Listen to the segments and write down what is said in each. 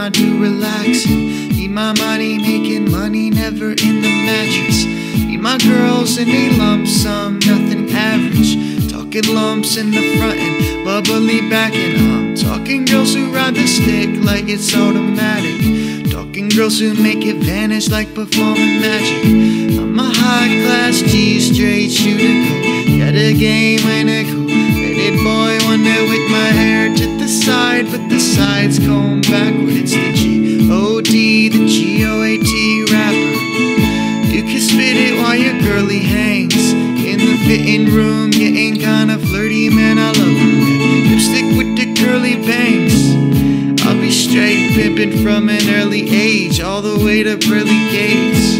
I do relaxing. Be my money making money, never in the mattress. Be my girls in a lump sum, nothing average. Talking lumps in the front and bubbly back, and I'm talking girls who ride the stick like it's automatic. Talking girls who make it vanish like performing magic. I'm a high-class G-straight shooter, go get a game and a cool headed boy, wonder with my hair to the side, but the sides comb backward. It's the G-O-D, the G-O-A-T rapper. You can spit it while your girlie hangs in the fitting room, getting kinda flirty, man, I love her. Lipstick with the curly bangs. I'll be straight pimpin' from an early age, all the way to pearly gates.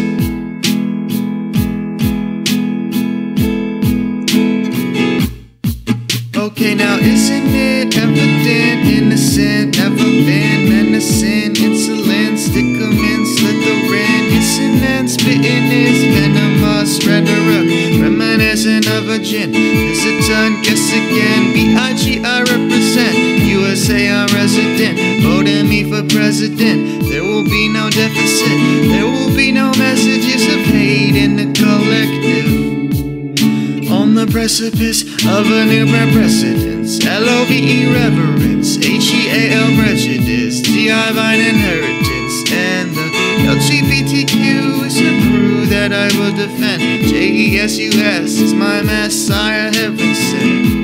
Okay, now isn't it evident, innocent, never been menacing, insolent, stick 'em in, Slytherin, dissonant, spitting is venomous rhetoric, reminiscent of a gin, hesitant, guess again, B.I.G. I represent, USA I'm resident, voting me for president, there will be no deficit, there will be no messages of hate in the collective. On the precipice of a new precedence, L-O-V-E reverence, H-E-A-L prejudice, G-I vine inheritance, and the LGBTQ is the crew that I will defend. J-E-S-U-S is my messiah, heaven sent.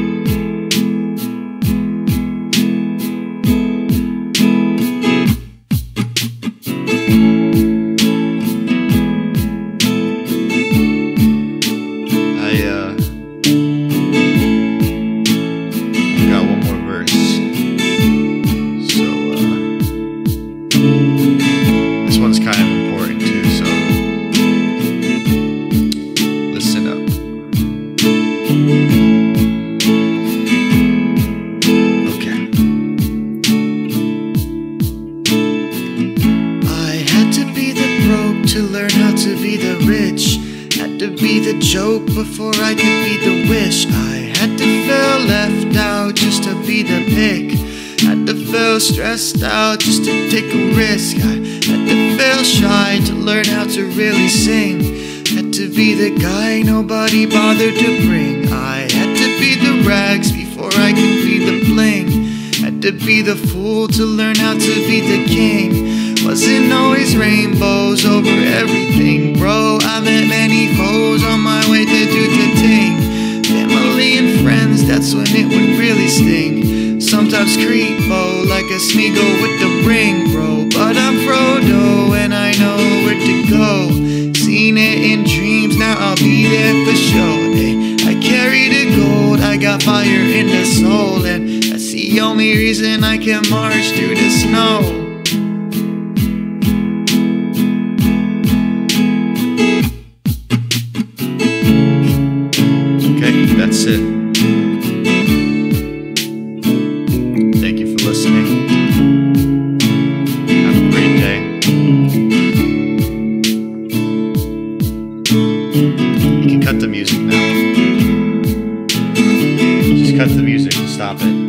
Got one more verse. So this one's kind of important too, so listen up. Okay. I had to be the broke to learn how to be the rich. Had to be the joke before I could be the wish. I had to feel left out just to be the pick. Had to feel stressed out just to take a risk. I had to feel shy to learn how to really sing. Had to be the guy nobody bothered to bring. I had to be the rags before I could be the bling. Had to be the fool to learn how to be the king. Wasn't always rainbows over everything, bro. I met many foes on my way to do the thing. Family and friends, that's when it would really sting. Sometimes creepo like a Smeagol with the ring, bro. But I'm Frodo and I know where to go. Seen it in dreams, now I'll be there for sure. Hey, I carry the gold, I got fire in the soul, and that's the only reason I can march through the snow. That's it. Thank you for listening. Have a great day. You can cut the music now. Just cut the music and stop it.